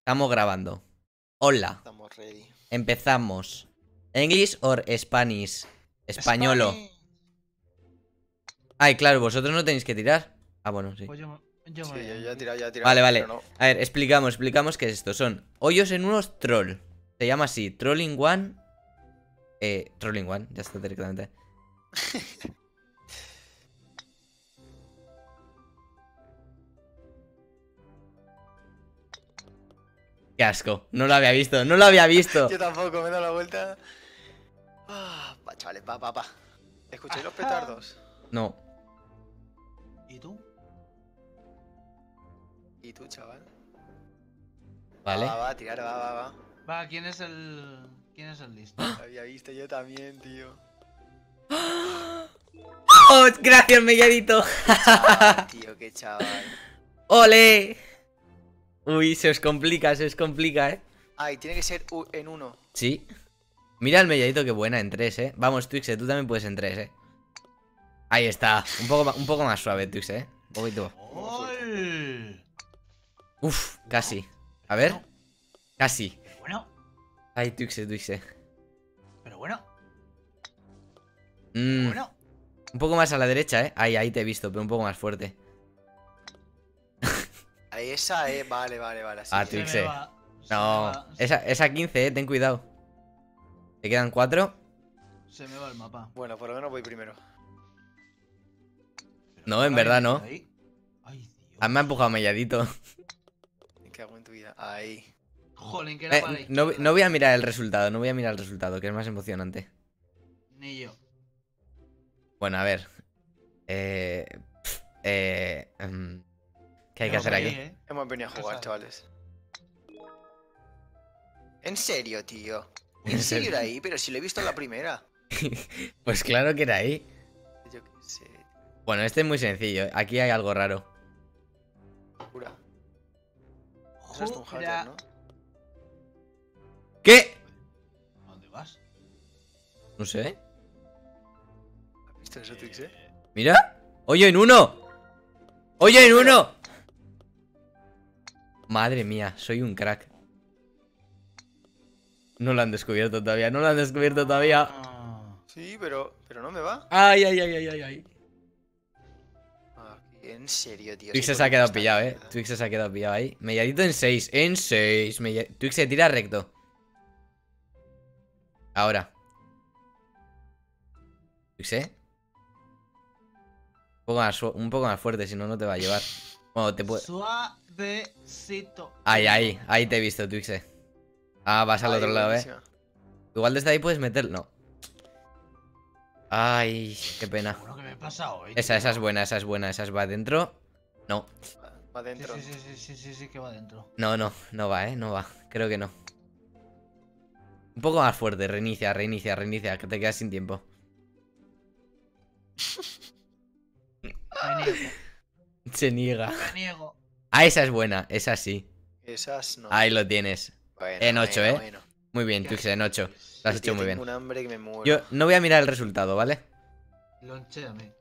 Estamos grabando. Hola. Estamos ready. Empezamos. English or Spanish. Españolo. Spanish. Ay, claro, vosotros no tenéis que tirar. Ah, bueno, sí. Pues yo Sí, me yo ya he tirado, Vale, pero vale. no. A ver, explicamos qué es esto. Son hoyos en unos troll. Se llama así, Trolling One. Trolling One, ya está directamente. Qué asco. No lo había visto, no lo había visto. Yo tampoco, me he dado la vuelta. Va, chavales, va. ¿Escucháis los petardos? No. ¿Y tú? ¿Y tú, chaval? Vale. Va, tirar, va. Va, ¿quién es el listo? Lo había visto yo también, tío. ¡Oh! Gracias, Melladito. Chaval, tío, qué chaval. ¡Ole! Uy, se os complica, Ay, tiene que ser en uno. Sí. Mira el Melladito, qué buena en 3, Vamos, Twixe, tú también puedes en 3, Ahí está. Un poco más suave, Twixe, Un poquito. ¡Gol! Uf, casi. A ver. Casi. Bueno, Ay, Twixe. pero bueno, Mm, bueno. Un poco más a la derecha, Ahí te he visto, pero un poco más fuerte. Ahí esa, vale. Así, Ah, Se Twixe. me va, No, esa 15, ten cuidado. Te quedan 4. Se me va el mapa. Bueno, por lo menos voy primero. Pero No, en ¿cómo verdad hay no. ahí? Ay, Dios. Ah, me ha empujado Melladito. Me cago en tu vida. Ahí. Jolín, que era para la No izquierda. voy a mirar el resultado, que es más emocionante. Ni yo. Bueno, a ver. ¿Qué hay que hacer aquí? Hemos venido a jugar, Casado. chavales. ¿En serio, tío? ¿En ¿En serio serio? era ahí? Pero si lo he visto en la primera. Pues claro que era ahí. Yo qué sé, Bueno, este es muy sencillo. Aquí hay algo raro. pura. Eso es un hacker, Jura- ¿no? ¿Qué? ¿A dónde vas? No sé. ¿Has visto eso, Twix, Mira. ¡Hoyo en uno! ¡Hoyo en uno! Madre mía, soy un crack. No lo han descubierto todavía, Ah. Sí, pero no me va. Ay. En serio, tío. Twix sí, se ha porque quedado está pillado, mierda. Twix se ha quedado pillado ahí. Melladito en 6. Twix se tira recto. Ahora. Twix, un poco más fuerte, si no, no te va a llevar. Bueno, te puede... Suavecito. Ahí te he visto, Twix. Ah, vas al Ahí, otro lado, buenísima. Igual desde ahí puedes meterlo. No. Ay, qué pena. Seguro que me he pasado hoy. Esa es buena, esa va adentro. No. Va adentro. Sí, que va adentro. No va, no va. Creo que no. Un poco más fuerte, reinicia, que te quedas sin tiempo. Me niego. Se niega. Me niego. Ah, esa es buena, esa sí. Esas no. Ahí lo tienes. Bueno, en 8, bueno. Muy bien, Twix, en 8. Lo has hecho Tío, muy bien. tengo un hambre que me muero. Yo no voy a mirar el resultado, ¿vale? Lonchéame.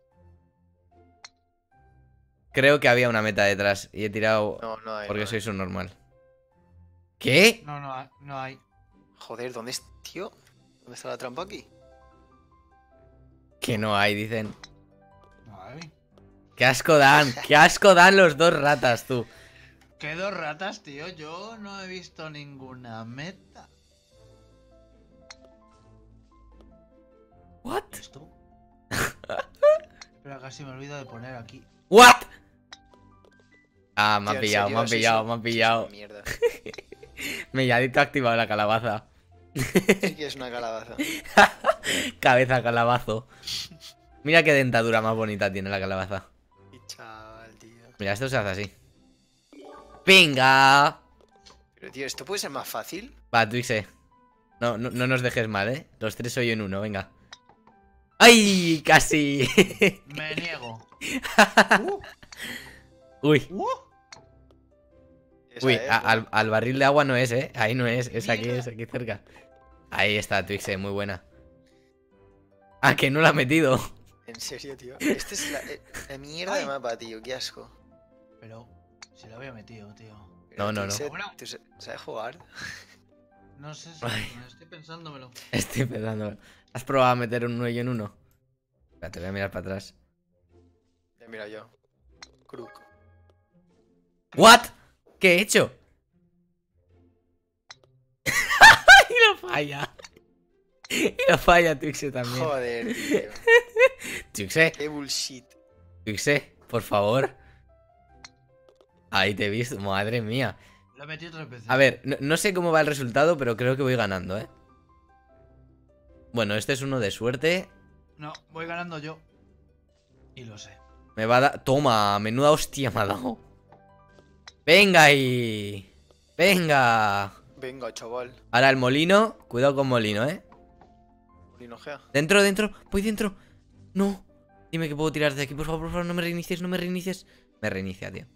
Creo que había una meta detrás y he tirado No hay. porque no hay. sois un normal. ¿Qué? No hay. Joder, ¿dónde es, tío? ¿Dónde está la trampa aquí? Que no hay, dicen. No hay. ¡Qué asco dan los dos ratas, tú! ¿Qué dos ratas, tío? Yo no he visto ninguna meta. ¿What? ¿Esto? Espera, casi me olvido de poner aquí. ¿What? Ah, me Tío, han ¿en pillado, serio? me han Eso es pillado, un- me han eso es pillado. una Mierda. Melladito ha activado la calabaza. Sí que es una calabaza. Cabeza calabazo. Mira qué dentadura más bonita tiene la calabaza. Y chaval, tío. Mira, esto se hace así. ¡Venga! Pero, tío, ¿esto puede ser más fácil? Va, Twixe. No nos dejes mal, Los tres hoy en uno, venga. ¡Ay! ¡Casi! Me niego. Uy, Esa uy, es, al barril de agua no es, Ahí no es aquí Mira. es aquí cerca. Ahí está, Twixe, muy buena. Ah, que no la ha metido. En serio, tío. Esta es la mierda de Ay. mapa, tío. Qué asco. Pero si lo había metido, tío. No, no, no. ¿Tú sabes jugar? No sé si Ay. estoy pensándomelo. Estoy pensando. ¿Has probado a meter un hoyo en uno? Espérate, voy a mirar para atrás. Ya mira yo. Crook. ¿What? ¿Qué he hecho? Y lo falla. Y lo falla Tuxe también. Joder, tío. Tuxe, Qué bullshit. Tuxe, por favor. Ahí te he visto, madre mía. Lo he metido 3 veces. A ver, no sé cómo va el resultado, pero creo que voy ganando, ¿eh? Bueno, este es uno de suerte. No, voy ganando yo. Y lo sé. Me va a dar... Toma, menuda hostia me ha dado. Venga ahí. Venga. Venga, chaval. Ahora el molino. Cuidado con molino, ¿eh? Linogea. Dentro, dentro. Voy dentro. No. Dime que puedo tirar de aquí, por favor, no me reinicies, no me reinicies. Me reinicia, tío.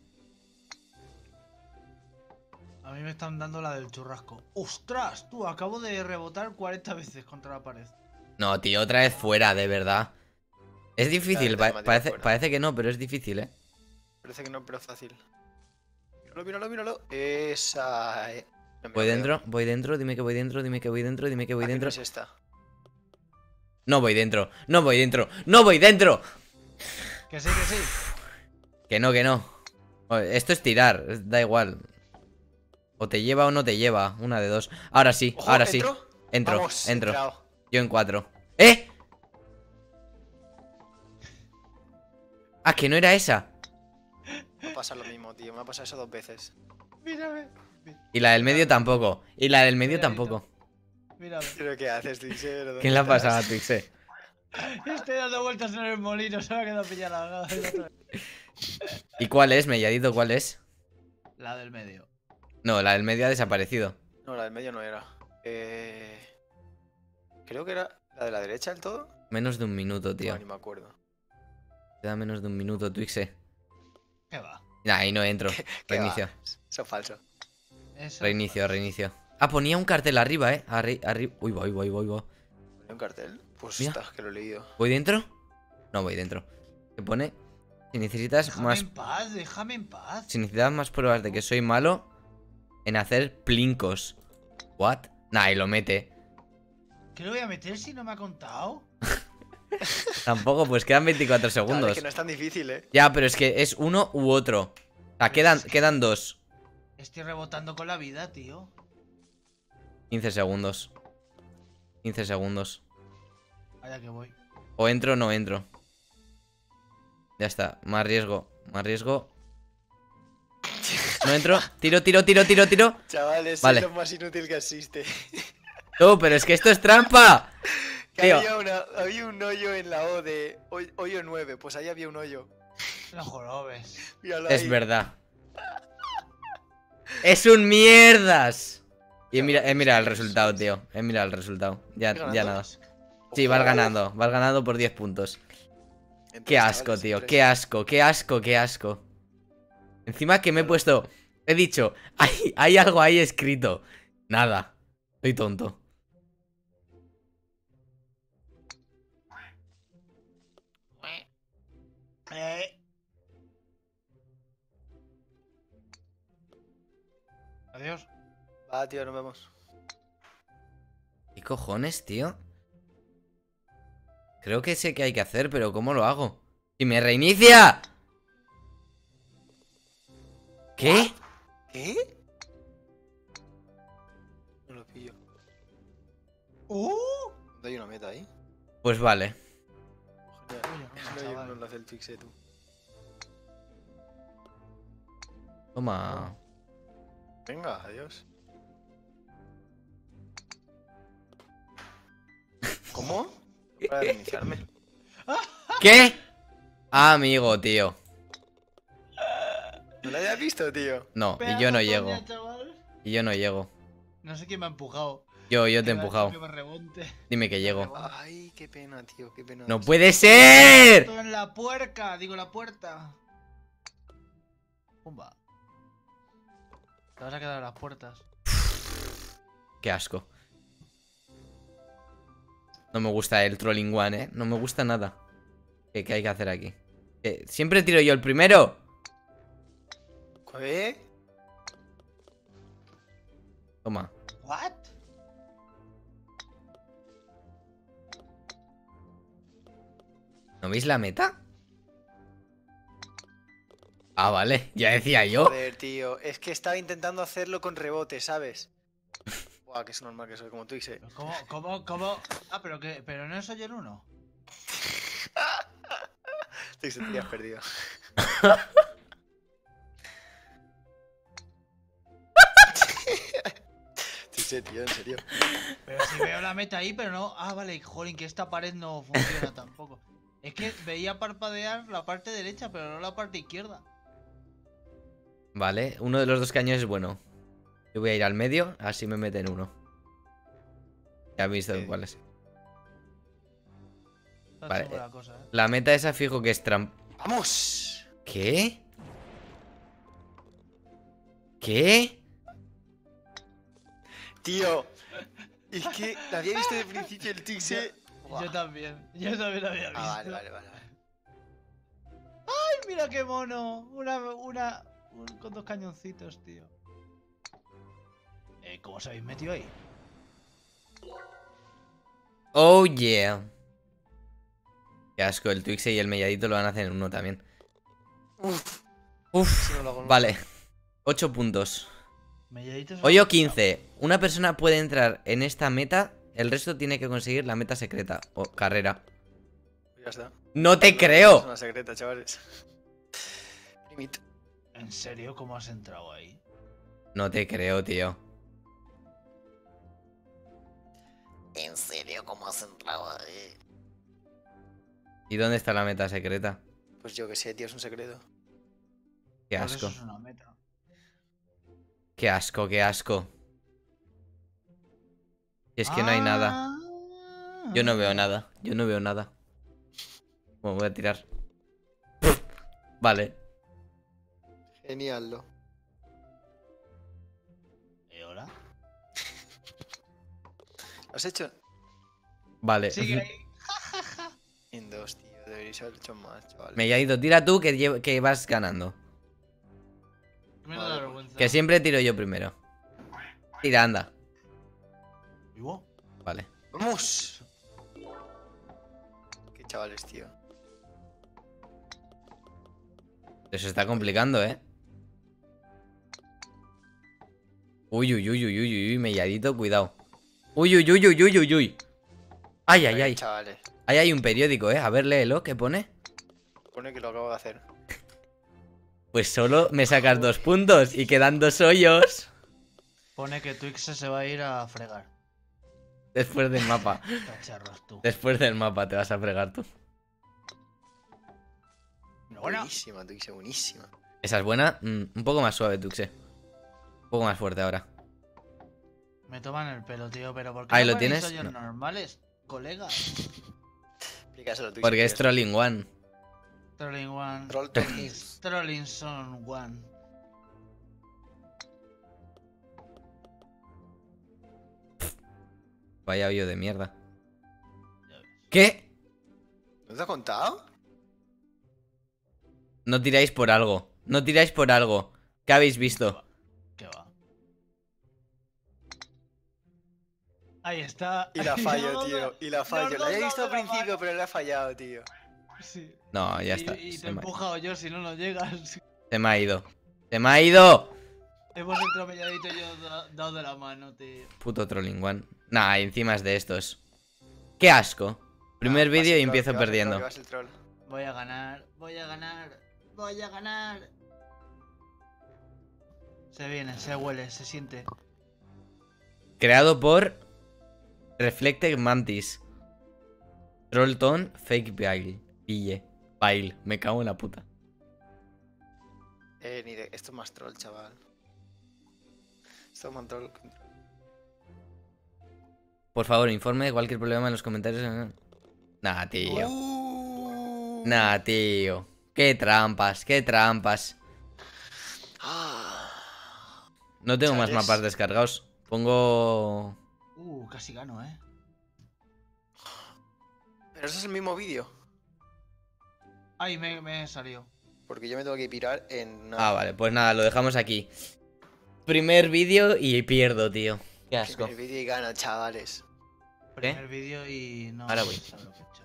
A mí me están dando la del churrasco. ¡Ostras! Tú, acabo de rebotar 40 veces contra la pared. No, tío, otra vez fuera, de verdad. Es difícil, Claro, parece que no, pero es difícil, ¿eh? Parece que no, pero fácil. Míralo, míralo, míralo. Esa. No me Voy lo veo. voy dentro, dime que voy dentro, dime que voy dentro, dime que voy Ah, que dentro. no es esta. No voy dentro, no voy dentro, no voy dentro. Que sí, que sí. Que no, que no. Oye, esto es tirar, da igual. O te lleva o no te lleva, una de dos. Ahora sí, Ojo, ahora sí. ¿entro? Entro, Vamos, entro. entrado. Yo en 4. ¡Eh! Ah, que no era esa. Me va a pasar lo mismo, tío. Me va a pasar eso 2 veces. Mírame. Y la del medio tampoco. Y la del medio Cuidadito. tampoco. Mírame. ¿Pero qué haces, Tixer? ¿Qué le ha pasado a Tuxe? Estoy dando vueltas en el molino. Se me ha quedado pillada ¿Y cuál es, Melladito? ¿Cuál es? la del medio. No, la del medio ha desaparecido. No, la del medio no era. Creo que era la de la derecha del todo. Menos de un minuto, tío. Bueno, ni me acuerdo. Te da menos de un minuto, Tuxe. ¿Qué va? Nah, ahí no entro. ¿Qué Reinicio. va? Eso es falso. Eso. Reinicio, reinicio. Ah, ponía un cartel arriba, arriba. Uy, voy. ¿Hay un cartel? Pues Mira. está, que lo he leído. ¿Voy dentro? No voy dentro. Que pone. Si necesitas Déjame más. en paz, déjame en paz. Si necesitas más pruebas de que soy malo en hacer plincos. ¿What? Nah, y lo mete. ¿Qué le voy a meter si no me ha contado? Tampoco, pues quedan 24 Claro, segundos. es que no es tan difícil, ¿eh? Ya, pero es que es uno u otro. O sea, quedan dos. Estoy rebotando con la vida, tío. 15 segundos. 15 segundos. Allá que voy. O entro o no entro. Ya está. Más riesgo. Más riesgo. No entro. Tiro. Chavales, Vale. es lo más inútil que existe. No, pero es que esto es trampa. Que Tío. había un hoyo en la O de hoyo 9. Pues ahí había un hoyo. No jorobes. Míralo Es ahí. verdad. Es un mierdas. Y he mirado el resultado, tío. He mirado el resultado. Ya ¿Ganando? nada. Sí, vas ganando. Vas ganando por 10 puntos. Entonces, Qué asco, chavales, tío. tres. Qué asco. Encima que me he puesto. He dicho, hay algo ahí escrito. Nada. Soy tonto. Adiós. Va, tío, nos vemos. ¿Qué cojones, tío? Creo que sé qué hay que hacer, pero ¿cómo lo hago? ¡Y me reinicia! ¿Qué? ¿Qué? No lo pillo. ¿Dónde hay una meta ahí? Pues vale. Genial. Oye, No hay chaval. un enlace del Pixel, tú. Toma. Venga, adiós. ¿Cómo? Para reiniciarme. ¿Qué? Ah, amigo, tío. ¿No lo había visto, tío? No, y yo no llego. Coña, chaval. Y yo no llego. No sé quién me ha empujado. Yo te he Que me ha empujado. hecho que me rebonte. Dime que llego. Ay, qué pena, tío, qué pena. ¡No puede ser! Estoy en la puerca, digo la puerta. Pumba. Te vas a quedar a las puertas. Qué asco. No me gusta el trolling one, ¿eh? No me gusta nada. ¿Qué hay que hacer aquí? Siempre tiro yo el primero. ¿Qué? Toma. ¿What? ¿No veis la meta? Ah, vale. Ya decía yo. Joder, tío. Es que estaba intentando hacerlo con rebote, ¿sabes? Buah, que es normal que soy como tú, Twix. ¿Cómo? Ah, pero qué, pero no soy el uno. Twix, te has perdido. Twix, tío, en serio. Pero si veo la meta ahí, pero no. Ah, vale, jolín, que esta pared no funciona tampoco. Es que veía parpadear la parte derecha, pero no la parte izquierda. Vale, uno de los dos cañones es bueno. Yo voy a ir al medio, así me meten uno. Ya he visto cuál es. Está Vale, chunga la cosa, ¿eh? la meta esa fijo que es trampa. ¡Vamos! ¿Qué? ¿Qué? Tío, es que la había visto desde el principio el Twix. Yo también lo había visto. Ah, vale. ¡Ay, mira qué mono! Con dos cañoncitos, tío. ¿Cómo os habéis metido ahí? Oh yeah. Qué asco, el Twix y el melladito lo van a hacer en uno también. Uf, Si no lo hago nunca. vale. 8 puntos. Melladitos. Hoyo 15. Una persona puede entrar en esta meta, el resto tiene que conseguir la meta secreta o carrera. Ya está. ¡No te Es creo! una secreta, chavales. Limit. ¿En serio? ¿Cómo has entrado ahí? No te creo, tío. ¿En serio? ¿Cómo has entrado ahí? ¿Y dónde está la meta secreta? Pues yo que sé, tío, es un secreto. Qué Pues eso asco. es una meta. Qué asco, qué asco. Y es que no hay nada. Ah. Yo no veo nada. Yo no veo nada. Bueno, voy a tirar. Vale. Genial, ¿lo? ¿Y ahora? ¿Lo has hecho? Vale. Sigue ahí. En dos, tío. Deberíais haber hecho más, chaval. Melladito, tira tú que vas ganando. Me da Vale, vergüenza. Que siempre tiro yo primero. Tira, anda. ¿Vivo? Vale. ¡Vamos! Qué chavales, tío. Se está complicando, ¿eh? Uy, uy, uy, uy, uy, uy, melladito, cuidado. Uy, uy, uy, uy, uy, uy, uy. Ay, ay, Bien, ay. chavales. Ahí hay un periódico, ¿eh? A ver, léelo, ¿qué pone? Pone que lo acabo de hacer. Pues solo me sacas 2 puntos y quedan 2 hoyos. Pone que Twix se va a ir a fregar. Después del mapa. Cacharros tú. Después del mapa te vas a fregar tú. Bueno, Buenísima, Twix, buenísima. Esa es buena. Un poco más suave, Tuxe. Un poco más fuerte ahora. me toman el pelo, tío, pero ¿por qué Ahí no lo ponéis tienes. hoyos No. normales, colega? Explícaselo, Twix. Porque es explícaselo. Trolling One. Trolling one. Troll is Trolling son one. Vaya hoyo de mierda. Ya ves. ¿Qué? ¿No te ha contado? No tiráis por algo. No tiráis por algo. ¿Qué habéis visto? ¿Qué va? Ahí está. Y la fallo, No, tío. Y la fallo. La había visto al principio, pero la he fallado, tío. Sí. No, ya está. Y te he Se me, empujado yo, si no, no llegas. se me ha ido. ¡Se me ha ido! Hemos entrado melladito y yo dado de la mano, tío. Puto Trolling One. Nah, encima es de estos. ¡Qué asco! Primer Ah, vídeo vas y el troll, empiezo que vas el troll, perdiendo. que vas el troll. Voy a ganar, voy a ganar, voy a ganar. Se viene, se huele, se siente. Creado por Reflected Mantis. Trollton Fake Bile. Bile. Me cago en la puta. Ni de... Esto es más troll, chaval. Esto es más troll. Por favor, informe de cualquier problema en los comentarios. Nah, tío. Nah, tío. Qué trampas, qué trampas. Ah. No tengo más Chales. mapas descargados. Pongo... Casi gano, Pero eso es el mismo vídeo. Ay, me salió. Porque yo me tengo que pirar en... Ah, vale, pues nada, lo dejamos aquí. Primer vídeo y pierdo, tío. Qué asco. El vídeo y gana, chavales. Primer vídeo y no. Ahora voy. se ha bloqueado.